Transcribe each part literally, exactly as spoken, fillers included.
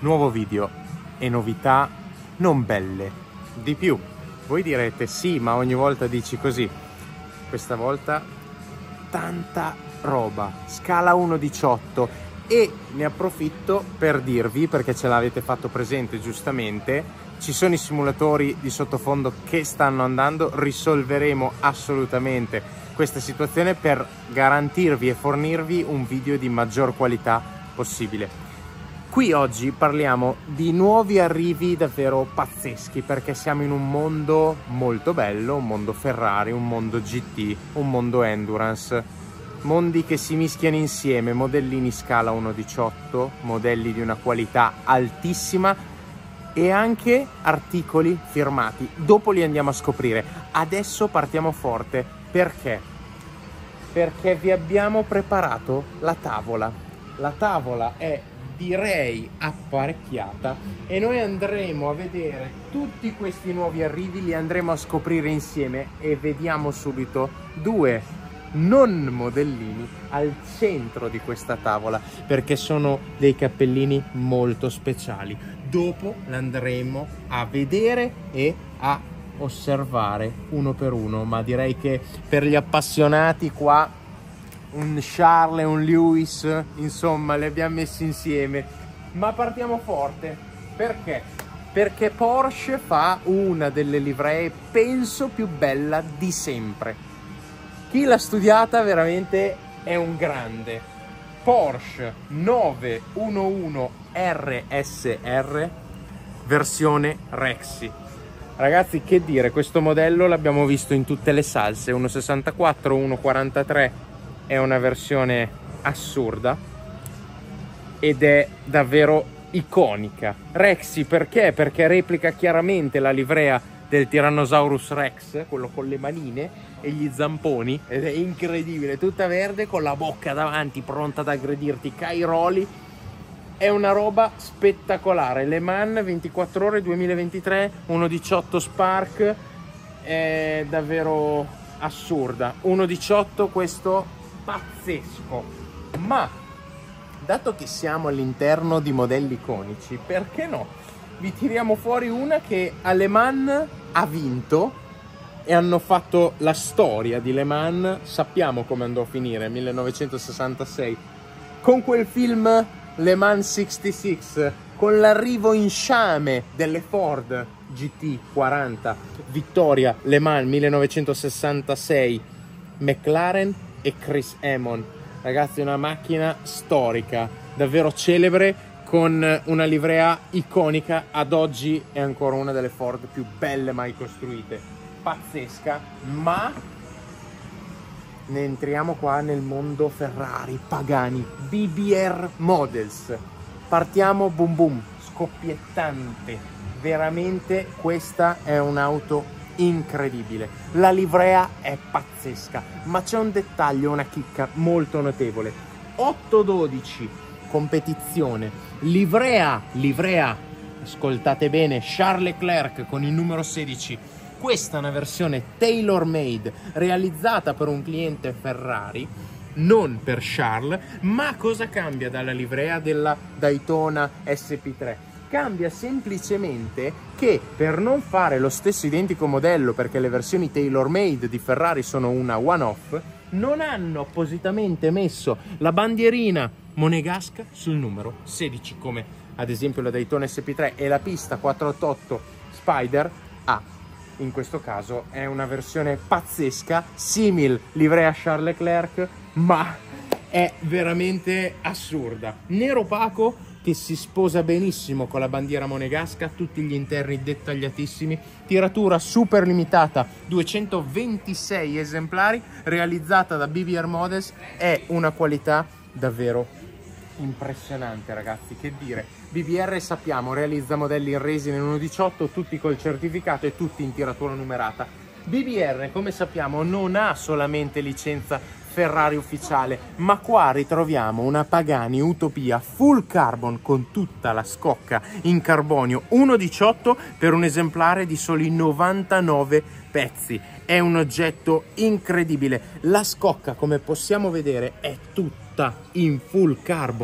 nuovo video e novità non belle, di più. Voi direte sì, ma ogni volta dici così. Questa volta tanta roba, scala uno diciotto, e ne approfitto per dirvi, perché ce l'avete fatto presente giustamente, ci sono i simulatori di sottofondo che stanno andando, risolveremo assolutamente questa situazione per garantirvi e fornirvi un video di maggior qualità possibile. Qui oggi parliamo di nuovi arrivi davvero pazzeschi, perché siamo in un mondo molto bello, un mondo Ferrari, un mondo G T, un mondo Endurance, mondi che si mischiano insieme, modellini scala uno diciotto, modelli di una qualità altissima e anche articoli firmati. Dopo li andiamo a scoprire. Adesso partiamo forte. Perché? Perché vi abbiamo preparato la tavola. La tavola è, direi, apparecchiata e noi andremo a vedere tutti questi nuovi arrivi, li andremo a scoprire insieme e vediamo subito due non modellini al centro di questa tavola, perché sono dei cappellini molto speciali. Dopo l'andremo a vedere e a osservare uno per uno, ma direi che per gli appassionati qua un Charles e un Lewis, insomma, li abbiamo messi insieme. Ma partiamo forte. Perché? Perché Porsche fa una delle livree penso più bella di sempre. Chi l'ha studiata veramente è un grande. Porsche nove uno uno R S R versione Rexy. Ragazzi, che dire, questo modello l'abbiamo visto in tutte le salse, uno sessantaquattro, uno quarantatré, è una versione assurda ed è davvero iconica. Rexy perché? Perché replica chiaramente la livrea del Tyrannosaurus Rex, quello con le manine e gli zamponi, ed è incredibile, tutta verde con la bocca davanti pronta ad aggredirti, Cairoli. È una roba spettacolare. Le Mans ventiquattro ore duemilaventitré, uno diciotto Spark, è davvero assurda. uno diciotto questo pazzesco. Ma dato che siamo all'interno di modelli iconici, perché no? Vi tiriamo fuori una che a Le Mans ha vinto e hanno fatto la storia di Le Mans. Sappiamo come andò a finire, millenovecentosessantasei, con quel film Le Mans sessantasei, con l'arrivo in sciame delle Ford G T quaranta, vittoria Le Mans millenovecentosessantasei, McLaren e Chris Amon. Ragazzi, una macchina storica, davvero celebre, con una livrea iconica. Ad oggi è ancora una delle Ford più belle mai costruite, pazzesca. Ma ne entriamo qua nel mondo Ferrari, Pagani, B B R Models. Partiamo boom boom, scoppiettante. Veramente questa è un'auto incredibile. La livrea è pazzesca, ma c'è un dettaglio, una chicca molto notevole. otto dodici competizione, livrea, livrea, ascoltate bene, Charles Leclerc con il numero sedici. Questa è una versione tailor made, realizzata per un cliente Ferrari, non per Charles. Ma cosa cambia dalla livrea della Daytona S P tre? Cambia semplicemente che, per non fare lo stesso identico modello, perché le versioni tailor made di Ferrari sono una one off, non hanno appositamente messo la bandierina monegasca sul numero sedici, come ad esempio la Daytona S P tre e la pista quattrocentottantotto Spider ha. In questo caso è una versione pazzesca, simil livrea Charles Leclerc, ma è veramente assurda. Nero opaco che si sposa benissimo con la bandiera monegasca, tutti gli interni dettagliatissimi, tiratura super limitata, duecentoventisei esemplari, realizzata da B B R Models. È una qualità davvero impressionante, ragazzi, che dire. B B R, sappiamo, realizza modelli in resina in uno diciotto, tutti col certificato e tutti in tiratura numerata. B B R, come sappiamo, non ha solamente licenza Ferrari ufficiale, ma qua ritroviamo una Pagani Utopia full carbon con tutta la scocca in carbonio uno diciotto per un esemplare di soli novantanove pezzi. È un oggetto incredibile. La scocca, come possiamo vedere, è tutta in full carbon.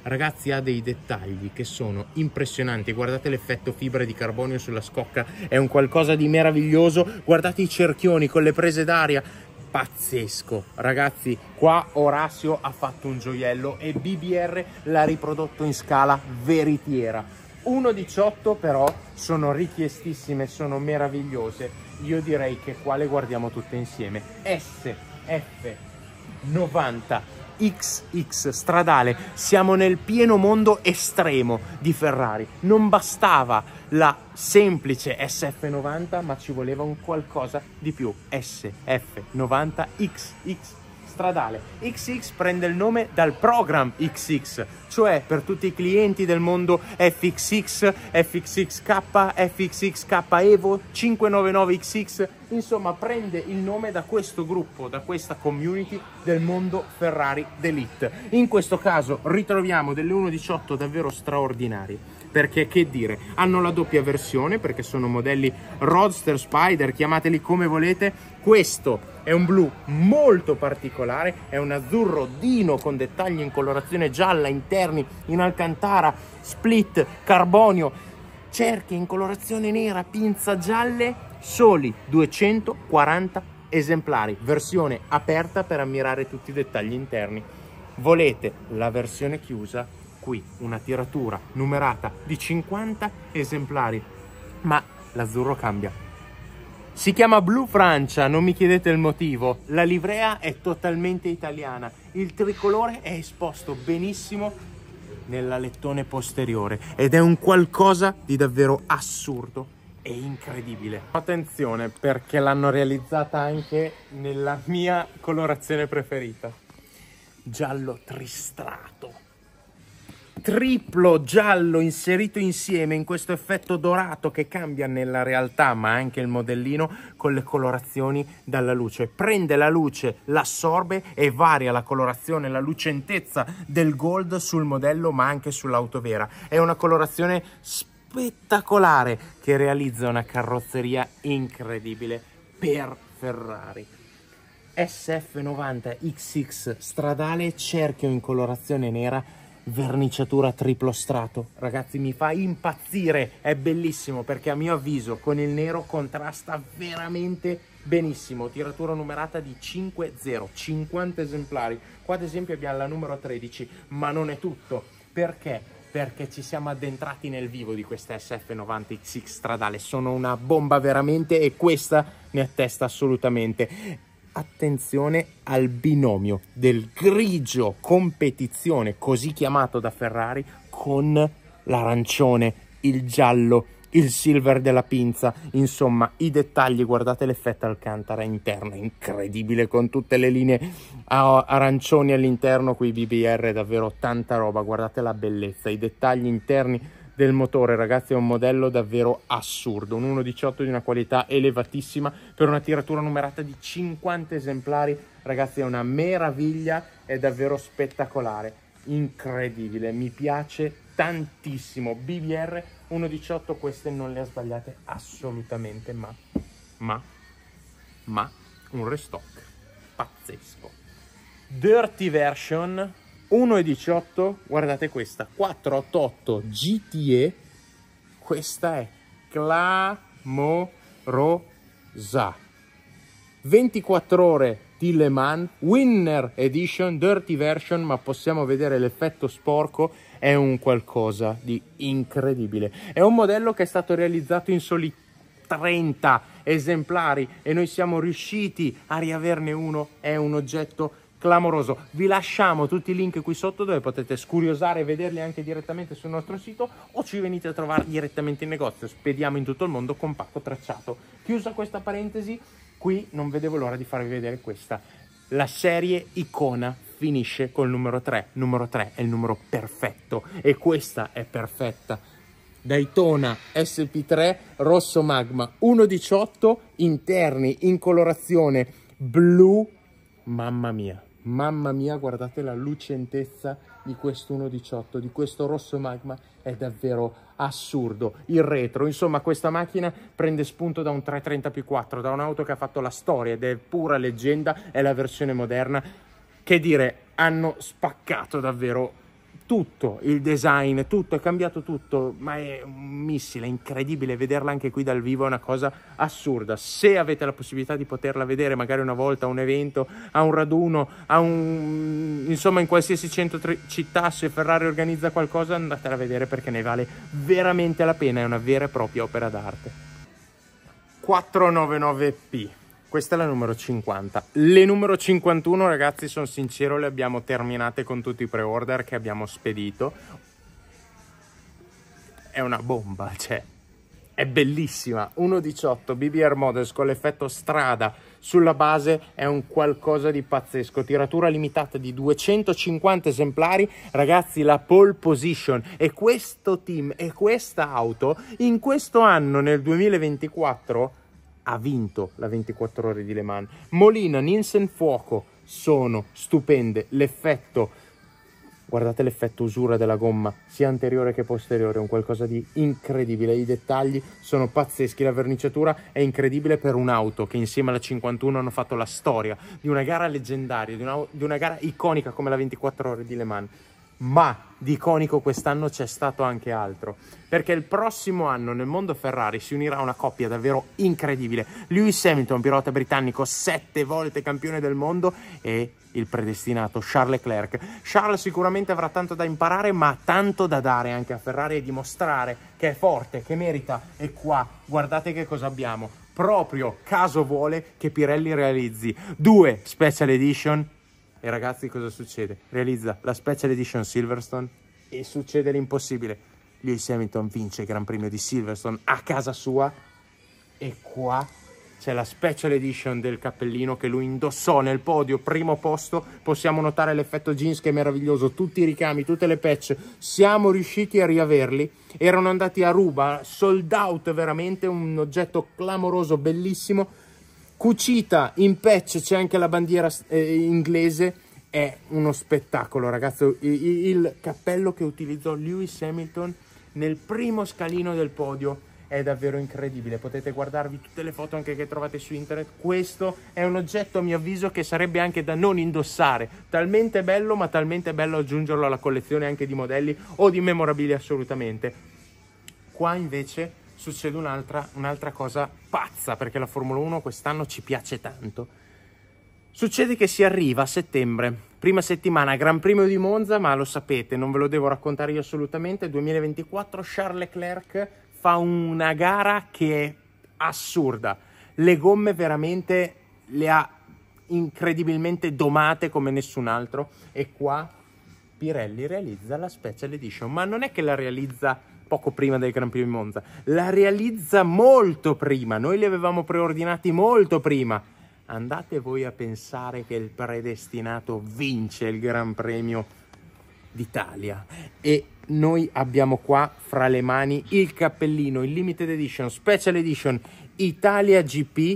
Ragazzi, ha dei dettagli che sono impressionanti. Guardate l'effetto fibra di carbonio sulla scocca, è un qualcosa di meraviglioso. Guardate i cerchioni con le prese d'aria, pazzesco. Ragazzi, qua Orazio ha fatto un gioiello e B B R l'ha riprodotto in scala veritiera. uno diciotto però sono richiestissime, sono meravigliose. Io direi che qua le guardiamo tutte insieme. S F novanta X X stradale, siamo nel pieno mondo estremo di Ferrari. Non bastava la semplice S F novanta, ma ci voleva un qualcosa di più. S F novanta X X stradale. X X prende il nome dal program X X, cioè per tutti i clienti del mondo F X X, F X X K, F X X K Evo, cinquecentonovantanove X X, insomma prende il nome da questo gruppo, da questa community del mondo Ferrari d'Elite. In questo caso ritroviamo delle uno diciotto davvero straordinarie, perché che dire, hanno la doppia versione perché sono modelli Roadster, Spider, chiamateli come volete. Questo è un blu molto particolare, è un azzurro dino con dettagli in colorazione gialla, interni in alcantara, split, carbonio, cerchi in colorazione nera, pinza gialle, soli duecentoquaranta esemplari, versione aperta per ammirare tutti i dettagli interni. Volete la versione chiusa? Qui una tiratura numerata di cinquanta esemplari, ma l'azzurro cambia. Si chiama Blu Francia, non mi chiedete il motivo, la livrea è totalmente italiana, il tricolore è esposto benissimo nell'alettone posteriore ed è un qualcosa di davvero assurdo e incredibile. Attenzione, perché l'hanno realizzata anche nella mia colorazione preferita, giallo tristrato, triplo giallo inserito insieme in questo effetto dorato che cambia nella realtà, ma anche il modellino con le colorazioni dalla luce. Prende la luce, l'assorbe e varia la colorazione, la lucentezza del gold sul modello, ma anche sull'auto vera. È una colorazione spettacolare che realizza una carrozzeria incredibile per Ferrari. S F novanta X X stradale, cerchio in colorazione nera, verniciatura triplo strato. Ragazzi, mi fa impazzire, è bellissimo perché a mio avviso con il nero contrasta veramente benissimo. Tiratura numerata di cinque zero, cinquanta esemplari. Qua ad esempio abbiamo la numero tredici, ma non è tutto. Perché? Perché ci siamo addentrati nel vivo di questa S F novanta X X stradale. Sono una bomba veramente e questa ne attesta assolutamente. Attenzione al binomio del grigio competizione, così chiamato da Ferrari, con l'arancione, il giallo, il silver della pinza, insomma i dettagli. Guardate l'effetto alcantara interno, incredibile, con tutte le linee arancioni all'interno, qui B B R, davvero tanta roba. Guardate la bellezza, i dettagli interni del motore, ragazzi, è un modello davvero assurdo, un uno diciotto di una qualità elevatissima per una tiratura numerata di cinquanta esemplari. Ragazzi, è una meraviglia, è davvero spettacolare, incredibile, mi piace tantissimo. B B R uno diciotto, queste non le ha sbagliate assolutamente, ma ma ma un restock pazzesco. Dirty version uno diciotto, guardate questa, quattrocentottantotto G T E, questa è clamorosa. ventiquattro ore di Le Mans, Winner Edition, Dirty version, ma possiamo vedere l'effetto sporco, è un qualcosa di incredibile. È un modello che è stato realizzato in soli trenta esemplari e noi siamo riusciti a riaverne uno, è un oggetto clamoroso. Vi lasciamo tutti i link qui sotto dove potete scuriosare e vederli anche direttamente sul nostro sito, o ci venite a trovare direttamente in negozio. Spediamo in tutto il mondo con pacco tracciato. Chiusa questa parentesi, qui non vedevo l'ora di farvi vedere questa. La serie icona finisce col numero tre. Numero tre è il numero perfetto e questa è perfetta. Daytona S P tre rosso magma uno diciotto, interni in colorazione blu. Mamma mia, mamma mia, guardate la lucentezza di questo uno diciotto, di questo rosso magma, è davvero assurdo. Il retro, insomma, questa macchina prende spunto da un trecentotrenta P quattro, da un'auto che ha fatto la storia ed è pura leggenda, è la versione moderna. Che dire, hanno spaccato davvero tutto, il design, tutto, è cambiato tutto, ma è un missile, è incredibile, vederla anche qui dal vivo è una cosa assurda. Se avete la possibilità di poterla vedere magari una volta a un evento, a un raduno, a un, insomma in qualsiasi centro città, se Ferrari organizza qualcosa, andatela a vedere perché ne vale veramente la pena, è una vera e propria opera d'arte. quattrocentonovantanove P. Questa è la numero cinquanta. Le numero cinquantuno, ragazzi, sono sincero, le abbiamo terminate con tutti i pre-order che abbiamo spedito. È una bomba, cioè, è bellissima. uno diciotto B B R Models con l'effetto strada sulla base è un qualcosa di pazzesco. Tiratura limitata di duecentocinquanta esemplari, ragazzi, la pole position. E questo team e questa auto in questo anno, nel duemilaventiquattro, ha vinto la ventiquattro ore di Le Mans. Molina, Nielsen, Fuoco sono stupende. L'effetto, guardate l'effetto usura della gomma, sia anteriore che posteriore, un qualcosa di incredibile. I dettagli sono pazzeschi, la verniciatura è incredibile per un'auto che insieme alla cinquantuno hanno fatto la storia di una gara leggendaria, di una, di una gara iconica come la ventiquattro ore di Le Mans. Ma di iconico quest'anno c'è stato anche altro, perché il prossimo anno nel mondo Ferrari si unirà una coppia davvero incredibile. Lewis Hamilton, pilota britannico, sette volte campione del mondo, e il predestinato Charles Leclerc. Charles sicuramente avrà tanto da imparare, ma tanto da dare anche a Ferrari e dimostrare che è forte, che merita. E qua guardate che cosa abbiamo, proprio caso vuole che Pirelli realizzi due Special Edition. E ragazzi, cosa succede? Realizza la Special Edition Silverstone e succede l'impossibile. Lewis Hamilton vince il Gran Premio di Silverstone a casa sua, e qua c'è la Special Edition del cappellino che lui indossò nel podio, primo posto. Possiamo notare l'effetto jeans che è meraviglioso, tutti i ricami, tutte le patch, siamo riusciti a riaverli. Erano andati a ruba, sold out, veramente un oggetto clamoroso, bellissimo. Cucita in patch, c'è anche la bandiera eh, inglese, è uno spettacolo, ragazzi. Il, il cappello che utilizzò Lewis Hamilton nel primo scalino del podio è davvero incredibile. Potete guardarvi tutte le foto anche che trovate su internet. Questo è un oggetto, a mio avviso, che sarebbe anche da non indossare, talmente bello, ma talmente bello aggiungerlo alla collezione anche di modelli o di memorabilia assolutamente. Qua invece succede un'altra un'altra cosa pazza, perché la Formula uno quest'anno ci piace tanto. Succede che si arriva a settembre, prima settimana, Gran Premio di Monza, ma lo sapete, non ve lo devo raccontare io assolutamente. duemilaventiquattro, Charles Leclerc fa una gara che è assurda. Le gomme veramente le ha incredibilmente domate come nessun altro, e qua Pirelli realizza la Special Edition, ma non è che la realizza poco prima del Gran Premio di Monza, la realizza molto prima. Noi li avevamo preordinati molto prima. Andate voi a pensare che il predestinato vince il Gran Premio d'Italia, e noi abbiamo qua fra le mani il cappellino, il Limited Edition, Special Edition, Italia G P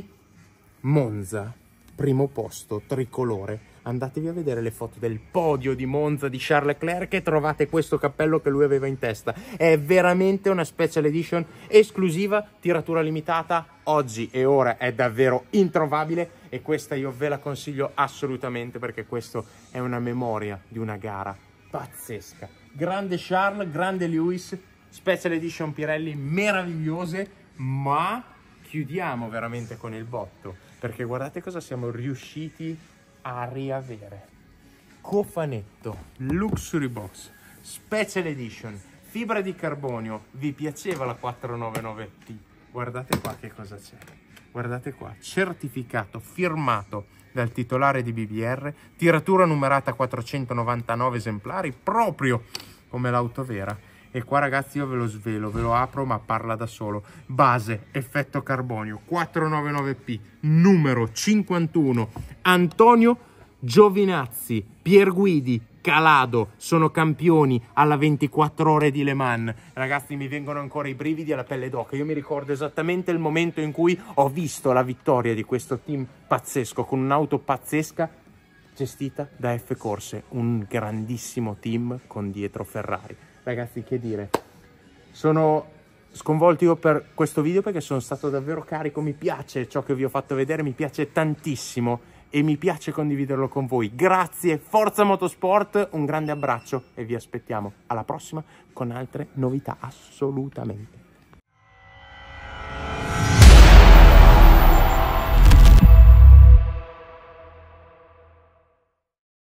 Monza, primo posto, tricolore. Andatevi a vedere le foto del podio di Monza di Charles Leclerc e trovate questo cappello che lui aveva in testa. È veramente una Special Edition esclusiva, tiratura limitata, oggi e ora è davvero introvabile, e questa io ve la consiglio assolutamente, perché questo è una memoria di una gara pazzesca. Grande Charles, grande Lewis, Special Edition Pirelli meravigliose, ma chiudiamo veramente con il botto, perché guardate cosa siamo riusciti a riavere. Cofanetto, Luxury Box, Special Edition, fibra di carbonio. Vi piaceva la quattrocentonovantanove T? Guardate qua che cosa c'è. Guardate qua, certificato, firmato dal titolare di B B R, tiratura numerata quattrocentonovantanove esemplari, proprio come l'auto vera. E qua, ragazzi, io ve lo svelo, ve lo apro, ma parla da solo. Base, effetto carbonio, quattrocentonovantanove P, numero cinquantuno, Antonio Giovinazzi, Pierguidi, Calado, sono campioni alla ventiquattro ore di Le Mans. Ragazzi, mi vengono ancora i brividi alla pelle d'oca. Io mi ricordo esattamente il momento in cui ho visto la vittoria di questo team pazzesco, con un'auto pazzesca, gestita da F Corse, un grandissimo team con dietro Ferrari. Ragazzi, che dire, sono sconvolto io per questo video, perché sono stato davvero carico, mi piace ciò che vi ho fatto vedere, mi piace tantissimo, e mi piace condividerlo con voi. Grazie, Forza Motorsport, un grande abbraccio e vi aspettiamo alla prossima con altre novità assolutamente.